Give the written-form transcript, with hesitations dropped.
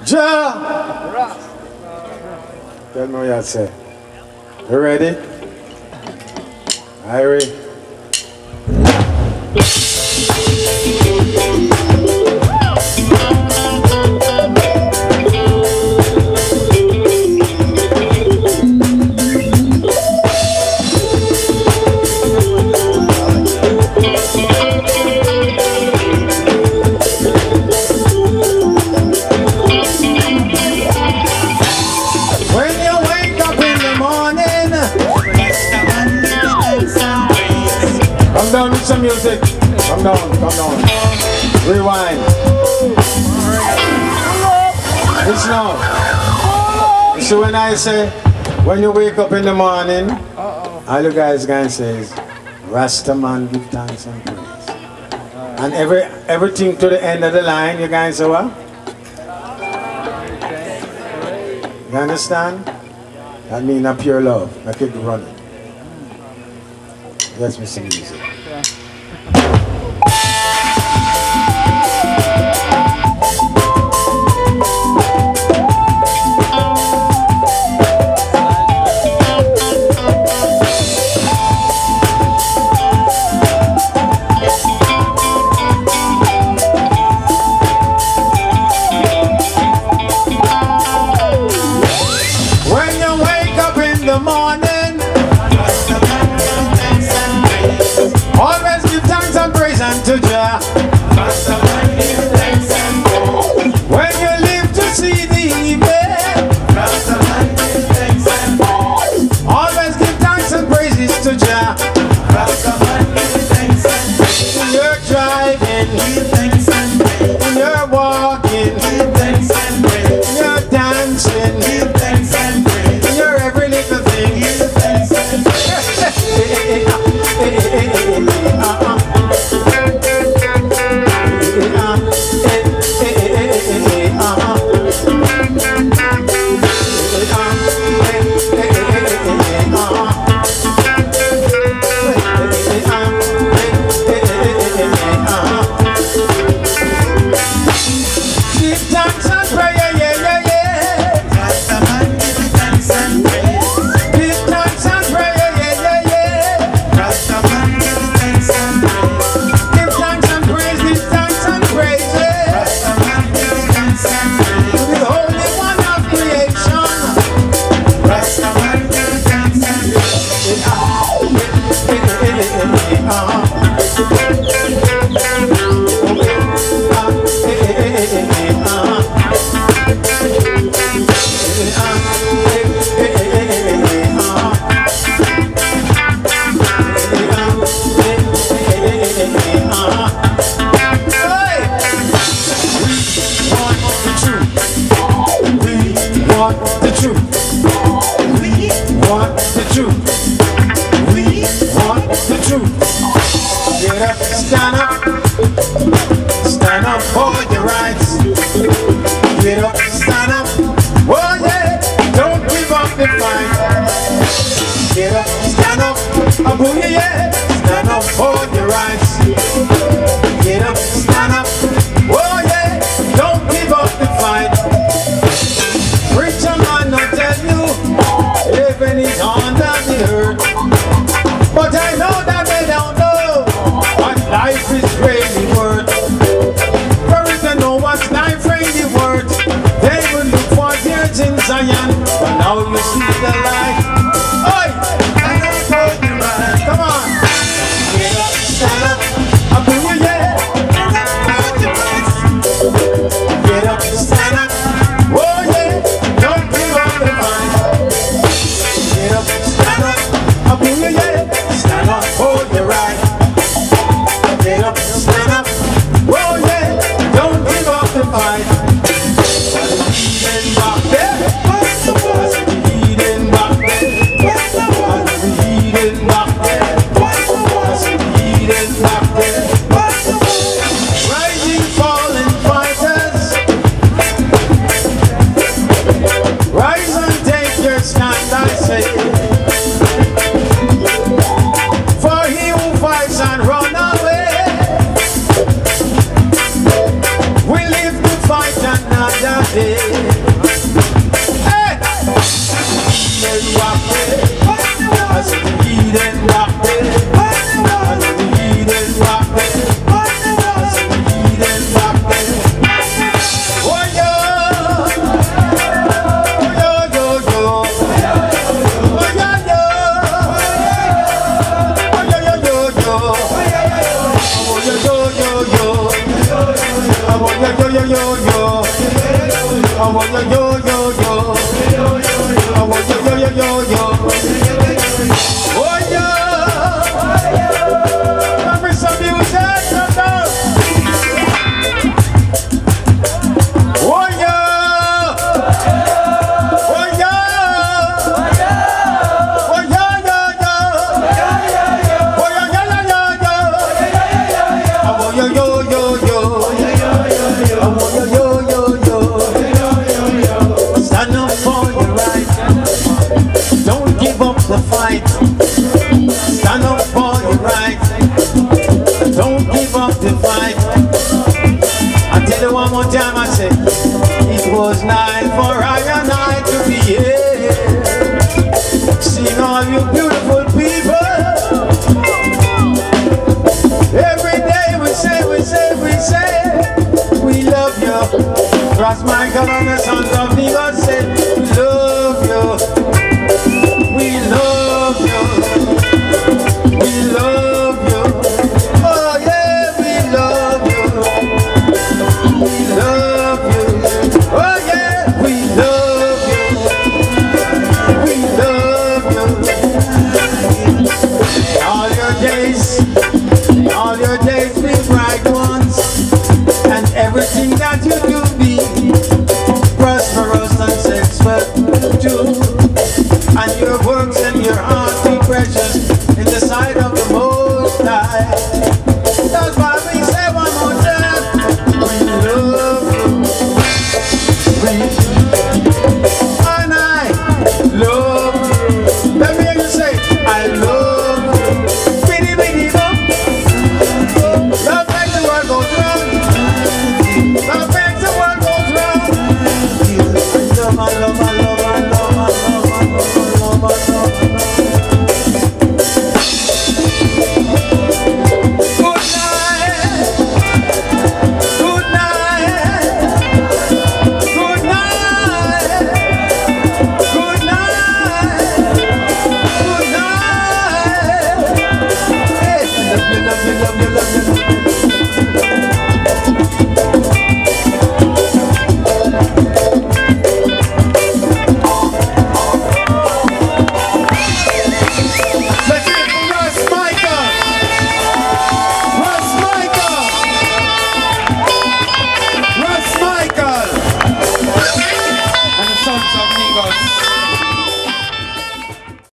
Ja! Tell me what you say. You ready? Irie? Come down with some music. Come down. Rewind. Listen now. You see when I say, when you wake up in the morning, all you guys can say is, Rastaman give thanks and praise. And everything to the end of the line, you guys say what? You understand? That means a pure love. That keep running. Let's miss some music. When you wake up in the morning, always give thanks and praise unto Jah. When you live to see the evening, always give thanks and praises to Jah. When you're driving, when you're walking, when you're dancing, when you're every little thing. Give thanks and praise, Give thanks and praise, Give thanks and praise, give thanks and praise, to the Holy One of creation. Get up, stand up for your rights. Get up, stand up, oh yeah, don't give up the fight. Get up, stand up, oh yeah, stand up for your rights. Get up, stand up, oh yeah, don't give up the fight. Preacher man, I tell you, heaven is under the earth, but I know that they don't know what life is really worth. For if they know what life really worth, they will look for tears in Zion. But now you see the light. Oi! Come on! Get up, stand up, I'll bring you, yeah! Get up, stand up, oh yeah! Don't give up the fight. Get up, stand up, I'll bring you, yeah! Stand up for your right. Get up, stand up, oh yeah, don't give up the fight. Back there, back there, rising, falling fighters, rise and take your stand, I say. For he who fights and run away will live to fight another day. yo yo. I want yo yo yo yo. I want yo yo yo yo. Oh yeah. Give me some music, some dance. Oh yeah. Oh yeah. Oh yeah yeah yeah. Oh yeah yeah yeah yeah. I want yo yo yo yo. I want yo yo yo yo. Stand up for your right. Don't give up the fight. Stand up for your right. Don't give up the fight. I tell you one more time, I say it was night for I and I to be here. Seeing all you beautiful people. Every day we say, we love you. Cross Michael and the sons of God say, we love you.